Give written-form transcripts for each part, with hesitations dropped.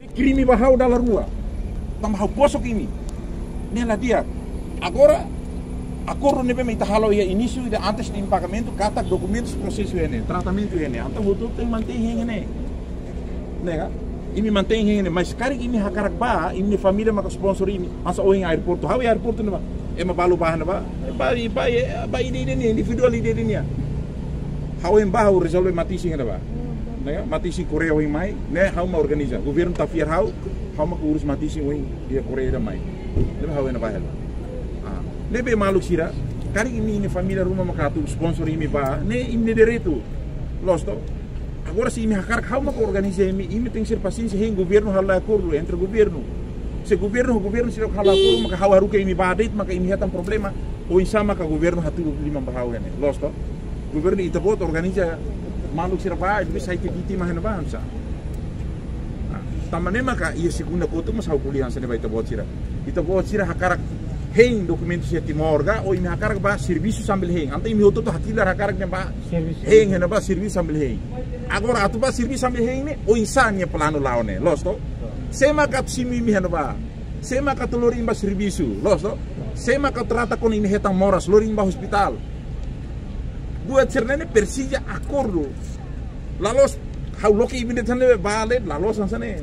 Crime bahau dalam rua, tambah bosok ini. Nela dia. Agora, acordo nebe me tahalo ya início de antes de pagamento, kata documentos processo ini, tratamento ini. Anta betul tem mantém ini. Nega, ini mantém ini. Mas sekarang ini hakarak ba, ini família maka sponsor ini. Masa oh yang airport, how airport ni ba? Ema balu bahan ba? Ba ide ini individual ide ini ya. How yang ba resolve mati sing ba? Nega, mati sing Korea yang mai, ne how ma organiza. Governo ta fiar how ma urus mati sing dia Korea da mai. Lebe how yang ba hela. Lebe malu sira, kari ini família rumah makatu sponsor ini ba, ne ini direito. Losto. Agora se ini hakar how ma organiza ini tem ser paciência em governo hala acordo entre governo. Se governo sira hala acordo maka how haru ke ini ba date maka ini hatan problema o insama ka governo hatu lima bahau ne. Losto. Governo itabot organiza malu sira ba, bisa itu vítima hena ba hamsa. Tamane maka ia segunda foto mas how kuliah sa ne ba itabot sira. Itabot sira hakarak heng documentos ya timorga o imi hakarak ba serviço sambil heng anta imi hoto to hatilar hakarak ne ba heng hena ba serviço sambil heng agora atu ba serviço sambil heng ne o insan ya plano laone losto sema kat simi mi hena ba sema kat lori ba serviço losto sema kat trata con ini hetang moras lori ba hospital buat cernene persija acordo lalos hauloki ibine tane balet lalos sansane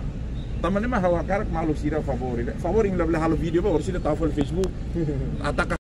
Taman mah hawakar malu sira favor ini labla halo video ba orsida tafel Facebook ataka